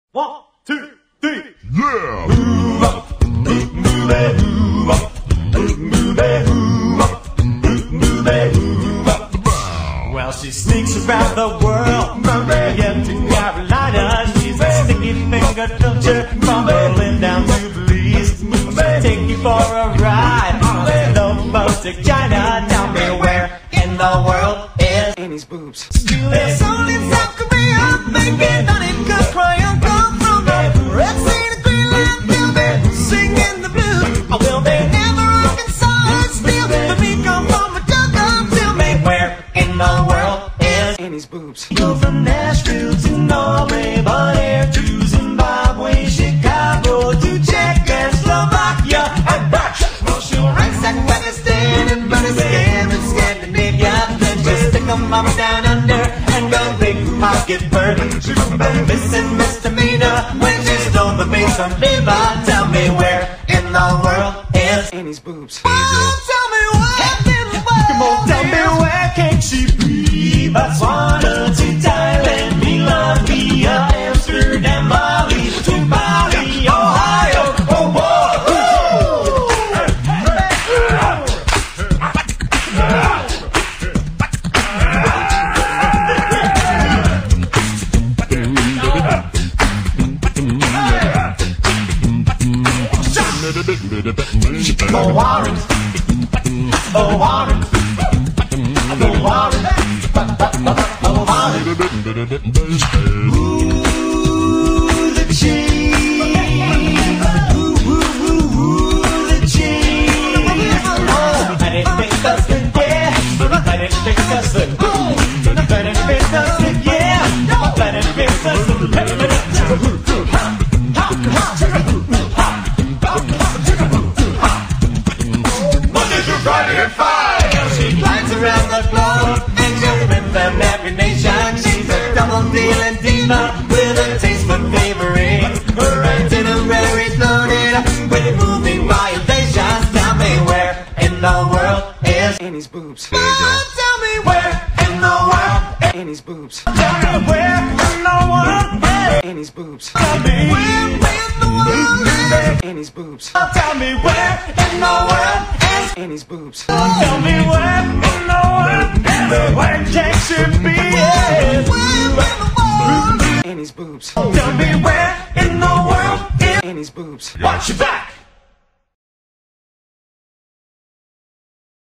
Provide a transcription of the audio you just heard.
1, 2, 3. Yeah! Move up, move it, move up, move it, move up, move it, move up. Well, she sneaks around the world, from Maria to Carolina. She's a sticky finger filter from Berlin down to Belize. She'll take you for a ride on a slow boat to China. Tell me where in the world is Annie's boobs. There's only South Korea, thinking on it, cause crying come from the Red Sea to Greenland, till they're singing the blues. Or will they never Arkansas still? But me come from a jungle, tell me where in the world is Annie's boobs. Go from Nashville to Norway, but air to Zimbabwe, Chicago to Czechoslovakia, and back. Well, she'll ransack Pakistan and Afghanistan and Scandinavia, then just stick 'em up down under and go big pocket burden. She's a missing misdemeanor when she stole the base on Viva. Tell me where in the world is Annie's boobs. Oh, tell me where in the world. Come on, tell me where can she be? Botswana to Thailand, Milan via Amsterdam, Bali to Bali, Ohio. Oh, whoa. Oh, Warren. Oh, Warren. Oh, Warren. Oh, Warren. Ooh, the cheese. Ooh, the cheese. Oh, and it makes us good, yeah. And it makes us good. And it makes us good, yeah. And it makes us good. Friday at 5. She flies around the globe and she'll win them every nation. She's a double-dealing diva with a taste for favoring. Her itinerary's loaded with moving violations. Tell me where in the world is Annie's boobs. Oh, tell me where in the world is Annie's boobs. Tell me where in the world is Annie's boobs. Tell me where in the world is Annie's boobs. Tell me where in the world is Annie's boobs. Tell me where in the world is where can she be? Annie's boobs. Tell me where in the world is Annie's boobs. Watch your back.